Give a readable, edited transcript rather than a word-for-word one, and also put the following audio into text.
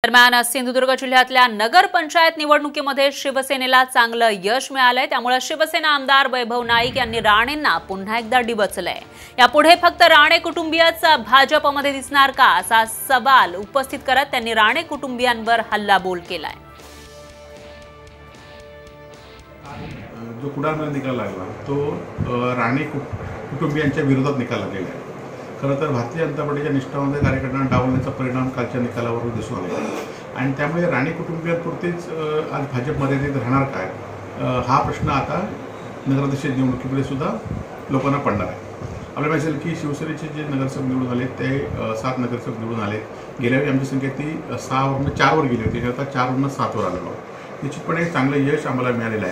दरम्यान सिंधुदुर्ग जिल्ह्यातल्या नगरपंचायत निवडणुकीमध्ये शिवसेनेला चांगलं यश मिळालंय। त्यामुळे शिवसेना आमदार वैभव नाईक यांनी राणेंना पुन्हा एकदा डिवचलंय। यापुढे फक्त राणे कुटुंबियाच भाजपमध्ये दिसणार का असा सवाल उपस्थित करत त्यांनी राणे कुटुंबियांवर हल्लाबोल केलाय। जो कुडाळमध्ये निकाल लागला तो राणे कुटुंबियांच्या विरोधात निकाल लागलेला आहे। खरं तर भारतीय जनता पार्टीच्या निष्ठावंत कार्यकर्त्यांना डावलण्याचा परिणाम कालच्या निकालावरून दिसून आला आणि त्यामुळे राणे कुटुंबियांपुरतेच आज भाजपमध्ये राहणार काय हा प्रश्न आता नगराध्यक्ष निवडणुकीमध्ये सुद्धा लोकांना पडणार आहे। आपल्याला माहिती असेल की शिवसेनेचे जे नगरसेवक निवडून आले ते 7 नगरसेवक निवडून आले। गेल्या वेळी आमची संख्या ती 6 वरून 4 वर गेली होती, आता 4 वरून 7 वर आलेलो। निश्चितपणे चांगलं यश आम्हाला मिळालेलं आहे।